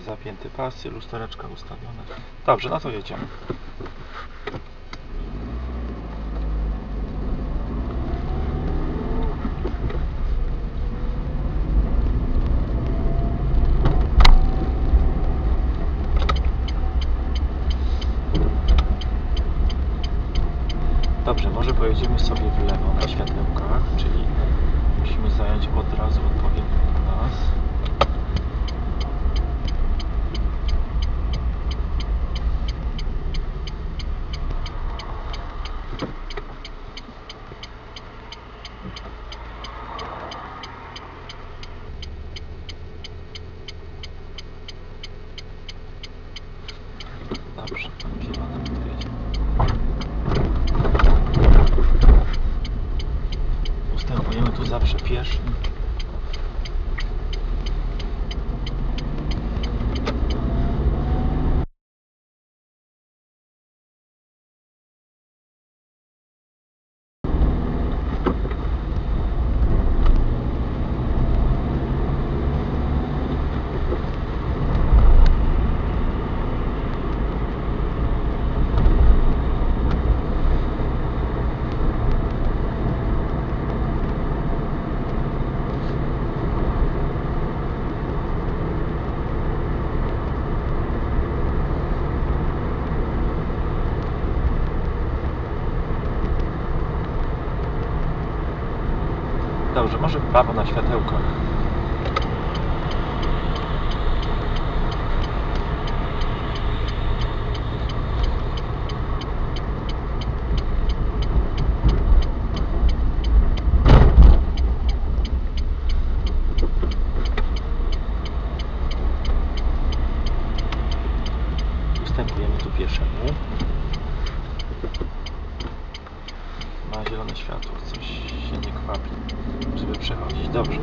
zapięty pasy, lustereczka ustawione. Dobrze, no to jedziemy. Dobrze, może pojedziemy sobie w lewo na światełkach, czyli musimy zająć od razu odpowiedni pas. Dobrze, zielone podjedziemy. Ustępujemy tu zawsze pieszym. Dobrze, może w prawo na światełkach. Ustępujemy tu pieszemu. Ma zielone światło, coś się nie kwapi, żeby przechodzić. Dobrze.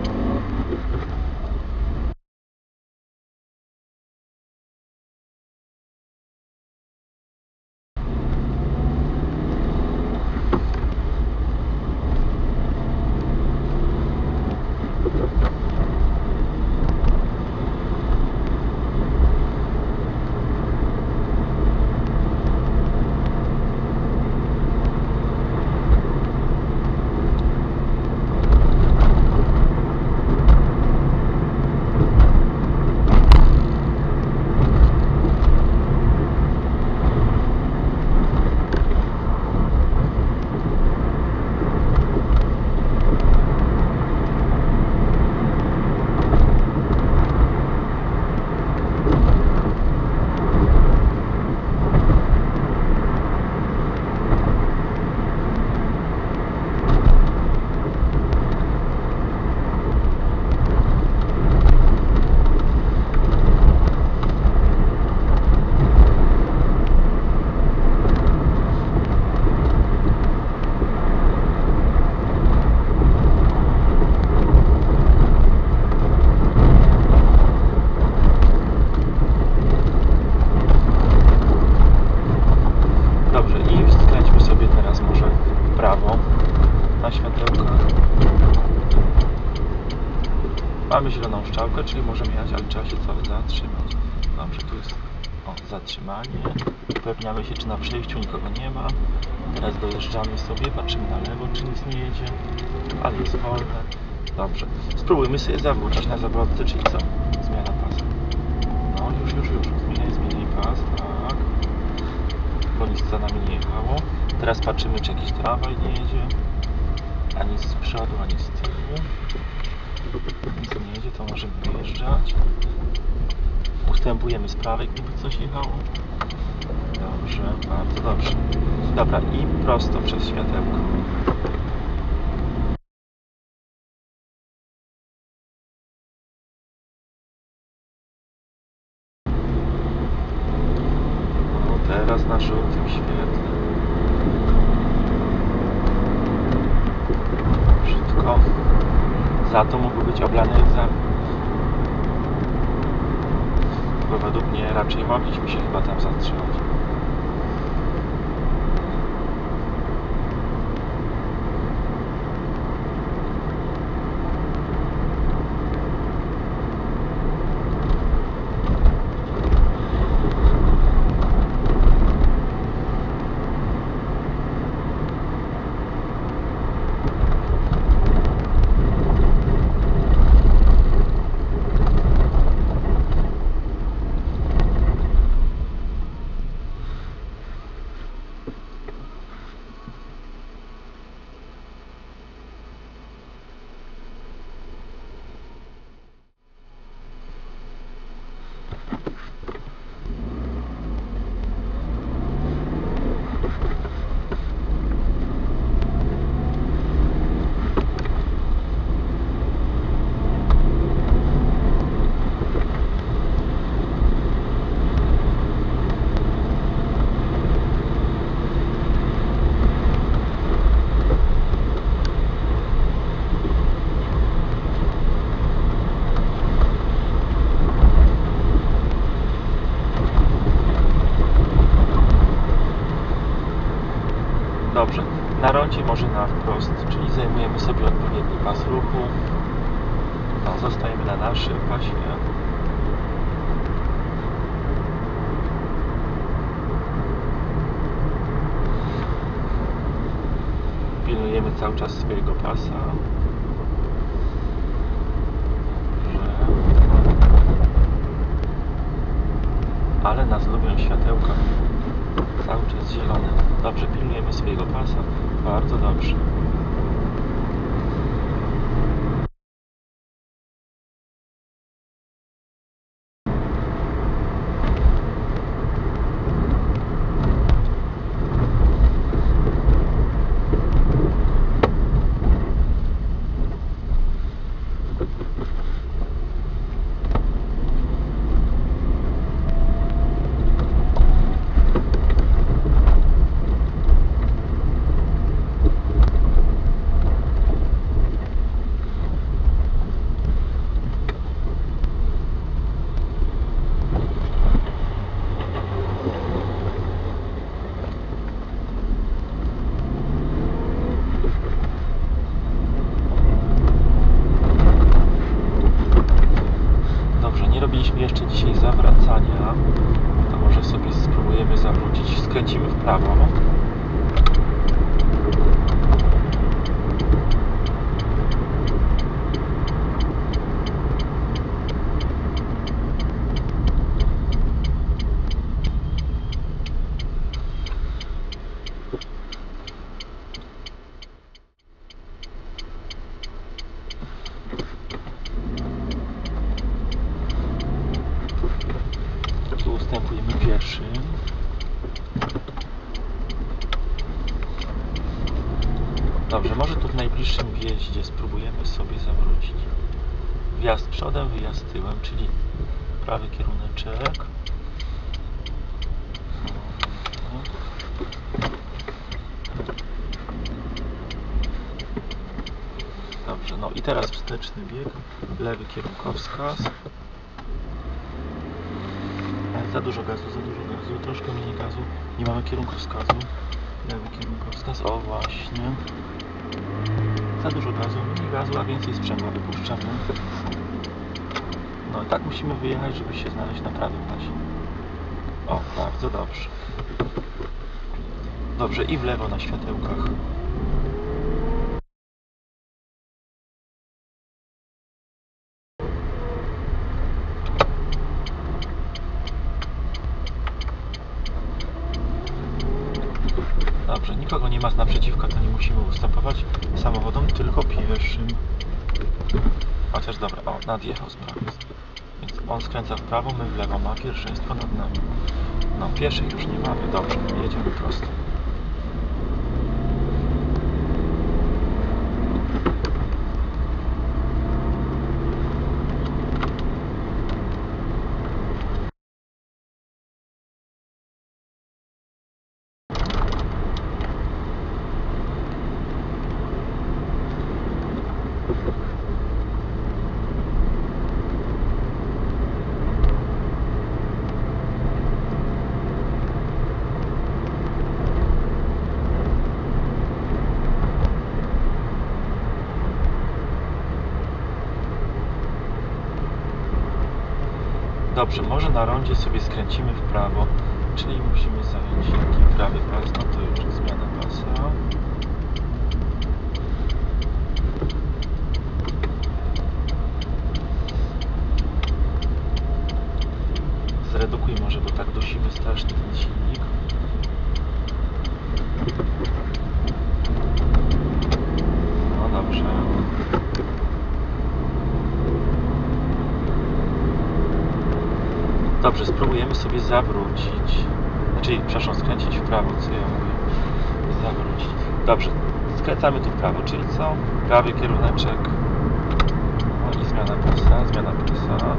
Mamy zieloną strzałkę, czyli możemy jechać, ale trzeba się cały zatrzymać. Dobrze, tu jest zatrzymanie. Upewniamy się, czy na przejściu nikogo nie ma. Teraz dojeżdżamy sobie, patrzymy na lewo, czy nic nie jedzie, ale jest wolne. Dobrze, spróbujmy sobie zawrócić na zawrotce, czyli co? Zmiana pasa. No, już. Zmieniaj pas, tak. Bo nic za nami nie jechało. Teraz patrzymy, czy jakiś tramwaj nie jedzie. Ani z przodu, ani z tyłu. Nic nie jedzie, to możemy wyjeżdżać. Ustępujemy z prawej, gdyby coś jechało. Dobrze, bardzo dobrze. Dobra, i prosto przez światełko. No, teraz na żółtym świetle. Brzydko. Za to mógł być oblany egzamin. Bo według mnie raczej mogliśmy się chyba tam zatrzymać. Na rondzie może na wprost, czyli zajmujemy sobie odpowiedni pas ruchu. No, zostajemy na naszym pasie. Pilnujemy cały czas swojego pasa. Ale nas lubią światełka. Cały czas zielone. Dobrze, pilnujemy swojego pasa. Bardzo dobrze. Robiliśmy jeszcze dzisiaj zawracania, to może sobie spróbujemy zawrócić. Skręcimy w prawo. Ustępujemy pierwszym. Dobrze, może tu w najbliższym wjeździe spróbujemy sobie zawrócić. Wjazd przodem, wyjazd tyłem, czyli prawy kieruneczek. Dobrze, no i teraz wsteczny bieg, lewy kierunkowskaz. Za dużo gazu, troszkę mniej gazu. Nie mamy kierunkowskazu. Lewy kierunkowskaz, o właśnie. Za dużo gazu, mniej gazu, a więcej sprzęgła wypuszczamy. No i tak musimy wyjechać, żeby się znaleźć na prawym pasie. O, bardzo dobrze. Dobrze, i w lewo na światełkach. Dobrze, nikogo nie ma z naprzeciwka, to nie musimy ustępować samochodom, tylko pieszym. Chociaż dobra, o, nadjechał z prawej. Więc on skręca w prawo, my w lewo, ma pierwszeństwo nad nami. No, pieszych już nie mamy, dobrze, jedziemy prosto. Dobrze, może na rondzie sobie skręcimy w prawo, czyli musimy zająć taki prawy pas, no to już zmiana pasa. Zredukuj może, bo tak dusimy strasznie ten silnik. No dobrze. Dobrze, spróbujemy sobie zawrócić. Znaczy, przepraszam, skręcić w prawo, co ja mówię. Zawrócić. Dobrze, skręcamy tu w prawo, czyli co? Prawy kieruneczek. No i zmiana pasa, zmiana pasa.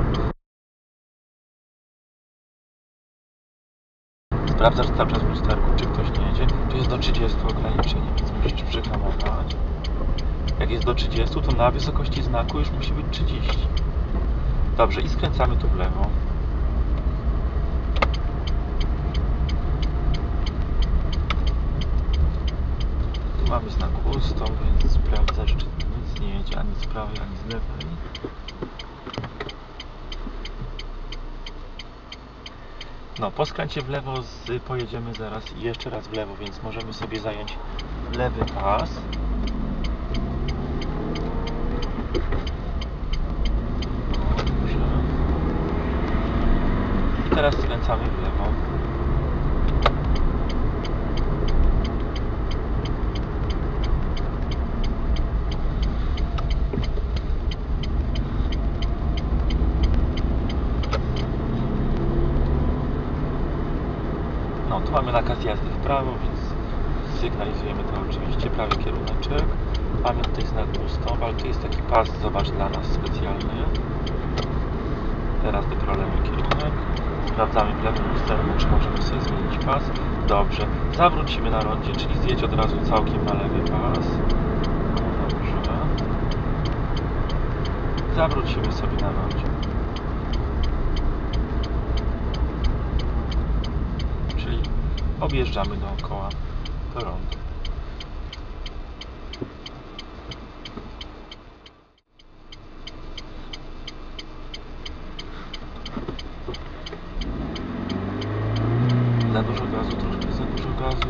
Sprawdzasz cały czas w lusterku, czy ktoś nie jedzie. Tu jest do 30 ograniczenie, więc musisz przyhamować. Jak jest do 30, to na wysokości znaku już musi być 30. Dobrze, i skręcamy tu w lewo. pustą, więc sprawdzasz, czy nic nie jedzie ani z prawej, ani z lewej. No, po skręcie w lewo pojedziemy zaraz jeszcze raz w lewo, więc możemy sobie zająć lewy pas. Dobrze. I teraz skręcamy w lewo. No, tu mamy nakaz jazdy w prawo, więc sygnalizujemy to oczywiście, prawy kieruneczek. Mamy tutaj znak pusto, ale tu jest taki pas, zobacz, dla nas specjalny. Teraz dopiero lewy kierunek. Sprawdzamy w lewym lusterku, czy możemy sobie zmienić pas. Dobrze. Zawrócimy na rondzie, czyli zjedź od razu całkiem na lewy pas. Dobrze. Zawrócimy sobie na rondzie. Czyli objeżdżamy dookoła to rondo. Za dużo gazu, troszkę za dużo gazu.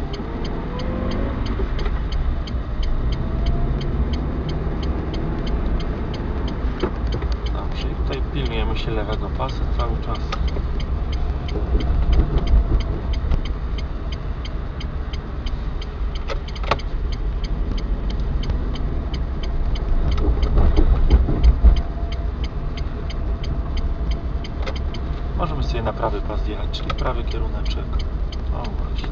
Dobrze, i tutaj pilnujemy się lewego pasa cały czas. Możemy sobie na prawy pas zjechać, czyli prawy kieruneczek. O właśnie.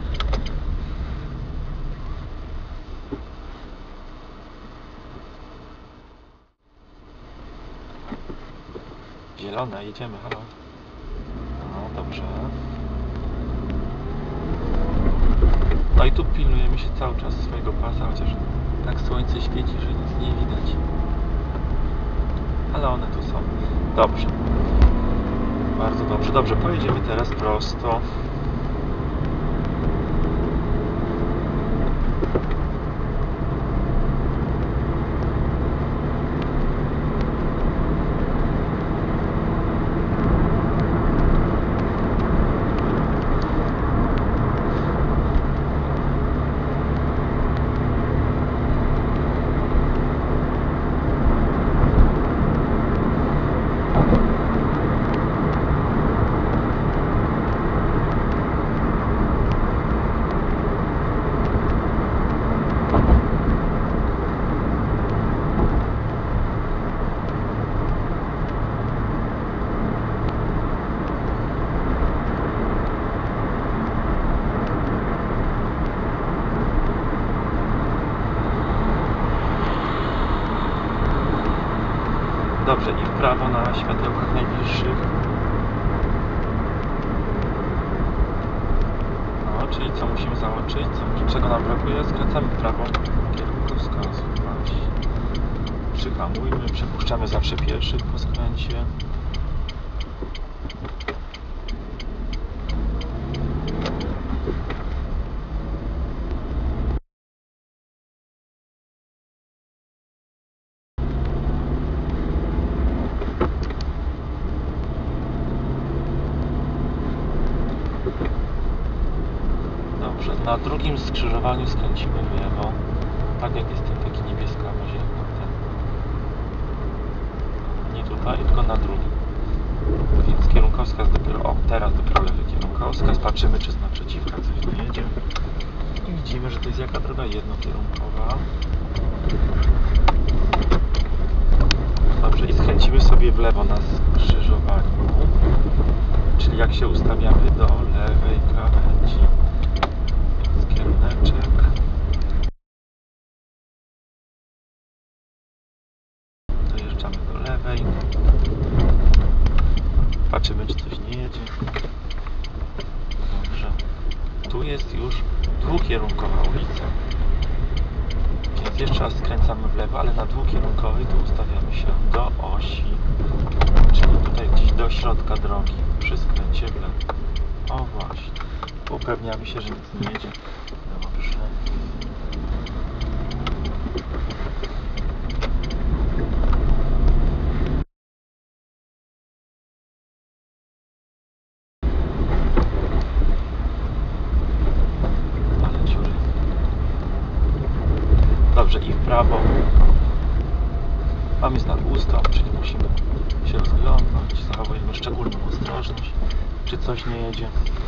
Zielone, jedziemy, halo. No, dobrze. No i tu pilnujemy się cały czas swojego pasa, chociaż tak słońce świeci, że nic nie widać. Ale one tu są. Dobrze. Bardzo dobrze. Dobrze, pojedziemy teraz prosto. Dobrze, i w prawo na światełkach najbliższych. No, czyli co musimy załączyć? Czego nam brakuje? Skręcamy w prawo kierunkowskazu. Przyhamujmy, przepuszczamy zawsze pierwszych po skręcie. Dobrze, na drugim skrzyżowaniu skręcimy w lewo. Tak jak jest ten taki niebieskawo-zielony. Nie tutaj, tylko na drugim. Więc kierunkowskaz dopiero, o, teraz dopiero lewy kierunkowskaz. Patrzymy, czy z naprzeciwka coś nie jedzie. I widzimy, że to jest jaka droga? Jednokierunkowa. Dobrze, i skręcimy sobie w lewo na skrzyżowaniu. Czyli jak się ustawiamy do lewej krawędzi. Więc kieruneczek. Dojeżdżamy do lewej. Patrzymy, czy coś nie jedzie. Dobrze. Tu jest już dwukierunkowa ulica. Więc jeszcze raz skręcamy w lewo, ale na dwukierunkowej to ustawiamy się do osi. Czyli tutaj gdzieś do środka drogi przy skręcie w lewo. O właśnie. Upewniamy się, że nic nie jedzie. Dobrze. szczególną ostrożność, czy coś nie jedzie.